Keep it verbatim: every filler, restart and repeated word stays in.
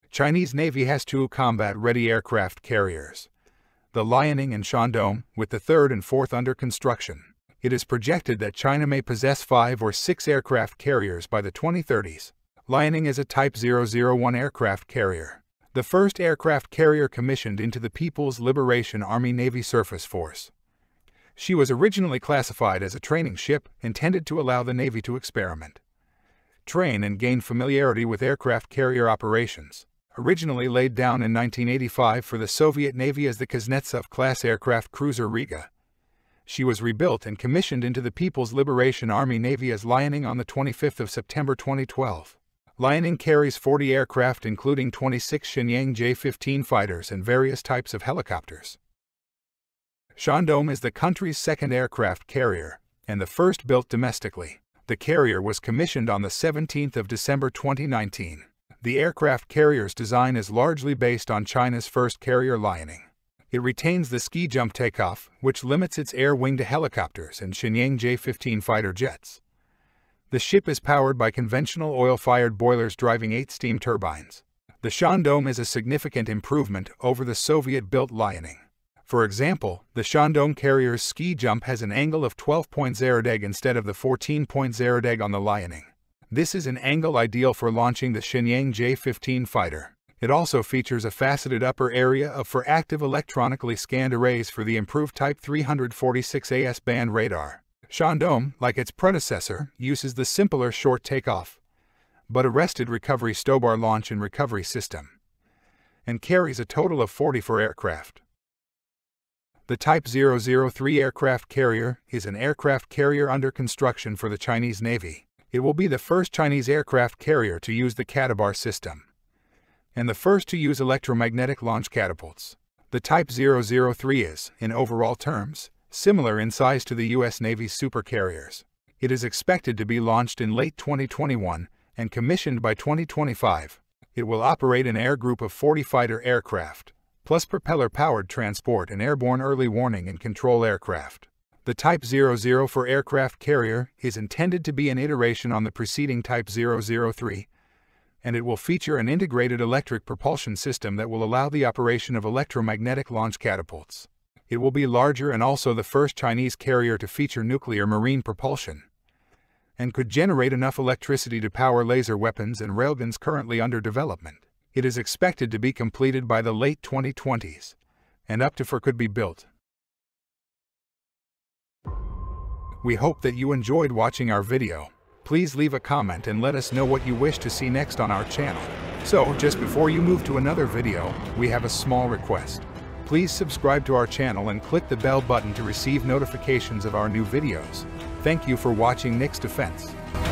Chinese Navy has two combat-ready aircraft carriers, the Liaoning and Shandong, with the third and fourth under construction. It is projected that China may possess five or six aircraft carriers by the twenty thirties. Liaoning is a Type zero zero one aircraft carrier, the first aircraft carrier commissioned into the People's Liberation Army Navy Surface Force. She was originally classified as a training ship intended to allow the Navy to experiment, train and gain familiarity with aircraft carrier operations. Originally laid down in nineteen eighty-five for the Soviet Navy as the Kuznetsov-class aircraft cruiser Riga, she was rebuilt and commissioned into the People's Liberation Army Navy as Liaoning on the twenty-fifth of September twenty twelve. Liaoning carries forty aircraft including twenty-six Shenyang J fifteen fighters and various types of helicopters. Shandong is the country's second aircraft carrier and the first built domestically. The carrier was commissioned on the seventeenth of December twenty nineteen. The aircraft carrier's design is largely based on China's first carrier Liaoning. It retains the ski jump takeoff, which limits its air wing to helicopters and Shenyang J fifteen fighter jets. The ship is powered by conventional oil-fired boilers driving eight steam turbines. The Shandong is a significant improvement over the Soviet-built Liaoning. For example, the Shandong carrier's ski jump has an angle of twelve point zero deg instead of the fourteen point zero deg on the Liaoning. This is an angle ideal for launching the Shenyang J fifteen fighter. It also features a faceted upper area of for active electronically scanned arrays for the improved Type three forty-six A S band radar. Shandong, like its predecessor, uses the simpler short takeoff, but arrested recovery Stobar launch and recovery system, and carries a total of forty-four aircraft. The Type zero zero three aircraft carrier is an aircraft carrier under construction for the Chinese Navy. It will be the first Chinese aircraft carrier to use the Katabar system, and the first to use electromagnetic launch catapults. The Type zero zero three is, in overall terms, similar in size to the U S Navy's supercarriers. It is expected to be launched in late twenty twenty-one and commissioned by twenty twenty-five. It will operate an air group of forty fighter aircraft, plus propeller-powered transport and airborne early warning and control aircraft. The Type zero zero four aircraft carrier is intended to be an iteration on the preceding Type zero zero three, and it will feature an integrated electric propulsion system that will allow the operation of electromagnetic launch catapults. It will be larger and also the first Chinese carrier to feature nuclear marine propulsion, and could generate enough electricity to power laser weapons and railguns currently under development. It is expected to be completed by the late twenty twenties, and up to four could be built. We hope that you enjoyed watching our video. Please leave a comment and let us know what you wish to see next on our channel. So, just before you move to another video, we have a small request. Please subscribe to our channel and click the bell button to receive notifications of our new videos. Thank you for watching Nick's Defense.